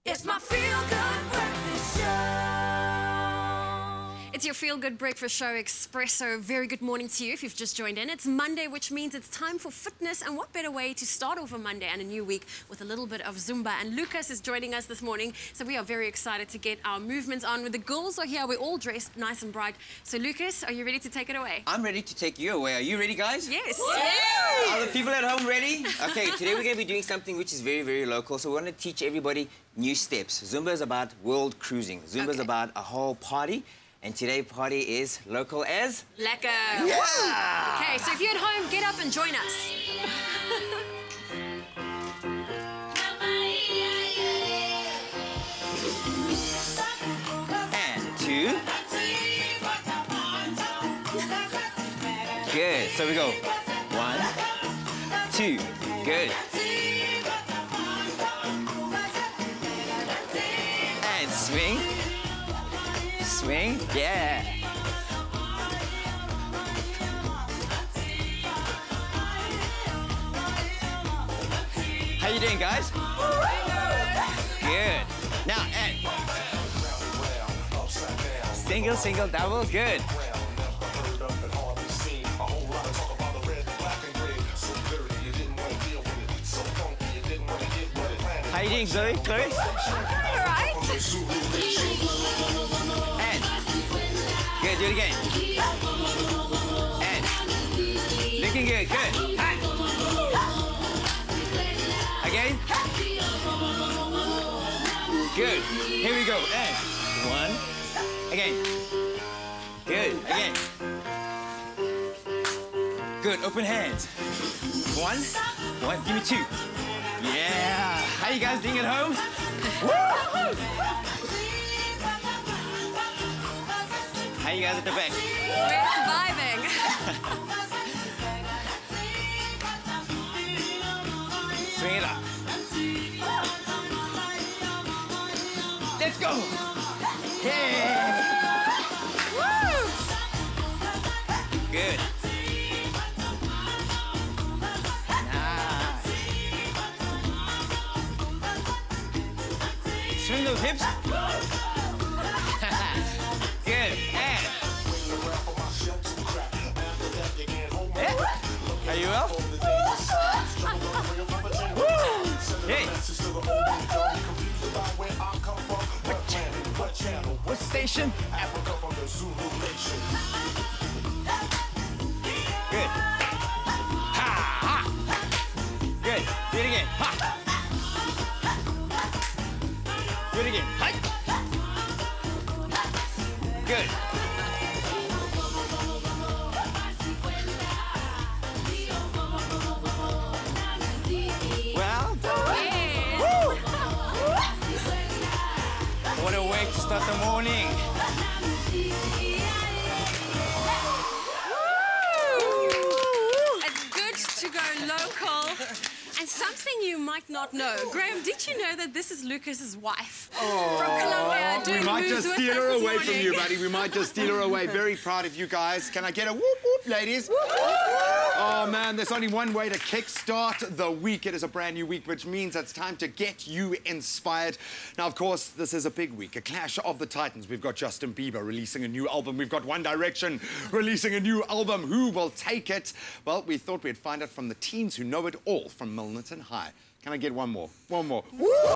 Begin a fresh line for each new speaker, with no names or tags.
It's my feel-good breakfast show.
It's your feel-good breakfast show, Expresso. Very good morning to you if you've just joined in. It's Monday, which means it's time for fitness. And what better way to start off a Monday and a new week with a little bit of Zumba. And Lucas is joining us this morning. So we are very excited to get our movements on. The girls are here. We're all dressed nice and bright. So Lucas, are you ready to take it away?
I'm ready to take you away. Are you ready, guys?
Yes.
Are the people at home ready? Okay, today we're going to be doing something which is very, very local. So we want to teach everybody new steps. Zumba is about world cruising. Zumba is about a whole party. And today's party is local as...
Lekker.
Yeah!
Okay, so if you're at home, get up and join us.
And two. Good. So we go. 1, 2. Good. And swing. Swing. Yeah. How you doing, guys? Good. Now, and single, single, double. Good. How you doing, Zoe? Chloe?
All right.
And good, do it again. And looking good, good. Hi. Again. Good. Here we go. And 1. Again. Good. Again. Good. Open hands. 1. Give me 2. Yeah. How you guys doing at home? Woo! How you guys at the back?
We're surviving.
Swing it up. Let's go. Yeah.
Woo!
Good. Swing those hips. Good. And. Yeah. Are you well? Hey. What station? Good. Ha, ha. Good. Do it again. Ha. Do it again. Hi. Good. Well done.
Yeah.
Woo. What a way to start the morning.
It's good to go local. And something you might not know. Graham, did you know that this is Lucas's wife? From Colombia, doing
We might
moves
just
with
steal
us
her
this
away from
morning.
you, buddy. We might just steal her away. Very proud of you guys. Can I get a whoop whoop, ladies? Oh, man, there's only one way to kickstart the week. It is a brand new week, which means it's time to get you inspired. Now, of course, this is a big week, a clash of the titans. We've got Justin Bieber releasing a new album. We've got One Direction releasing a new album. Who will take it? Well, we thought we'd find out from the teens who know it all from Milnerton High. Can I get one more? One more. Woo!